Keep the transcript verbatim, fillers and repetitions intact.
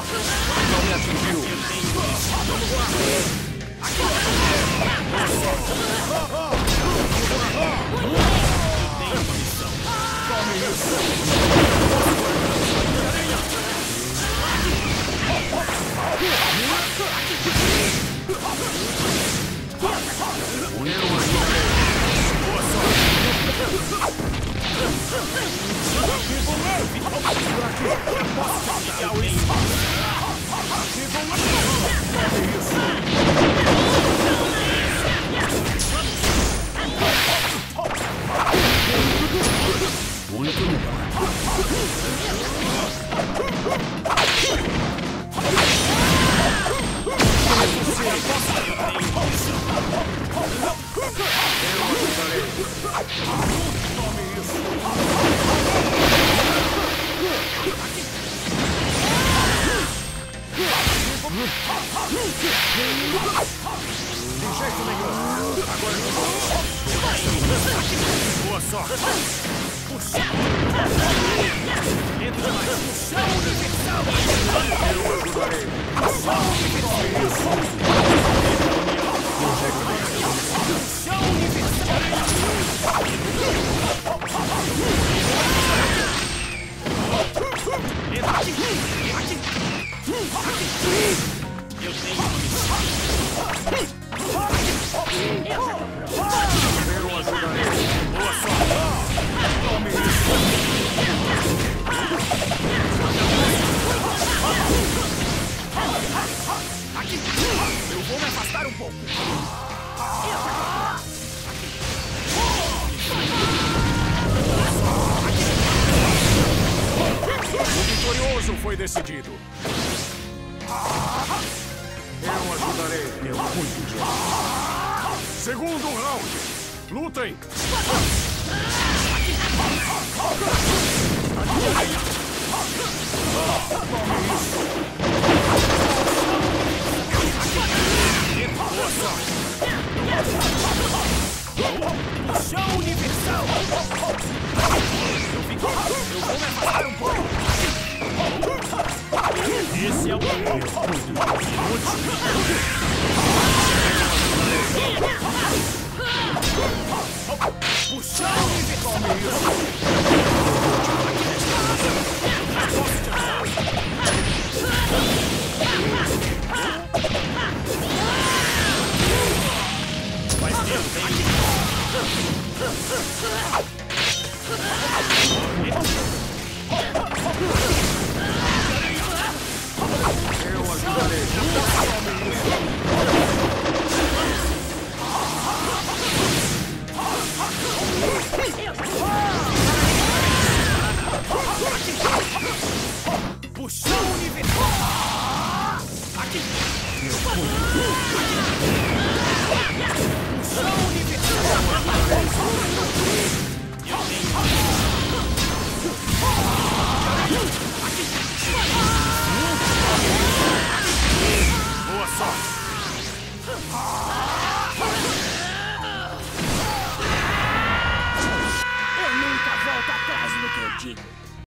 Não me atingiu. Vamos lá. Tome isso. Muito legal. De jeito nenhum. Agora eu vou. Boa sorte. Puxa. Lento demais. Puxa universal. Eu ajudarei. Puxa universal. Puxa universal. Lento aqui. Aqui. Eu tenho uma missão. Eu ajudarei. Boa sorte. Tome isso. Aqui. Eu vou me afastar um pouco. O vitorioso foi decidido. Eu ajudarei. Eu cuido disso. Segundo round. Lutem. Tome isso. Boa sorte. Puxão universal. Eu fico. Eu vou me afastar um pouco. Esse é o primeiro. Puxão universal. Vai ser eu ajudarei. Puxão universal. Aqui. Puxão universal. Eu tenho.